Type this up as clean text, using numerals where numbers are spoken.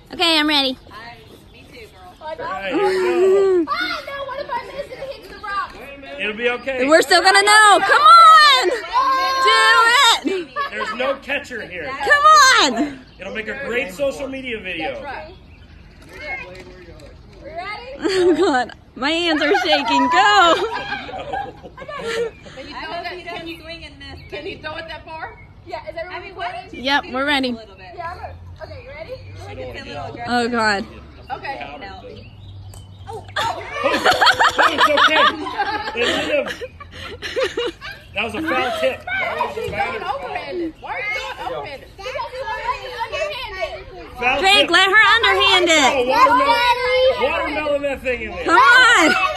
Okay, I'm ready. Me too, girl. All right, here we go. Oh, no, what if I miss and it hits the rock? It'll be okay. We're still gonna know. Come on! Do it! There's no catcher here. Come on! It'll make a great social media video. That's right. We ready? Oh God, my hands are shaking. Go! Can you throw it that, can you throw it that far? Yeah, is everyone ready? Yep, we're ready. Yeah, I'm ready. Okay, you ready? Oh God. Okay. Oh, it's okay. It lived. That was a foul tip. She's going overhanded. Why are you going overhanded? Because you want underhanded. Foul Drake, tip. let her underhand Oh, it. watermelon that thing in there. Come on!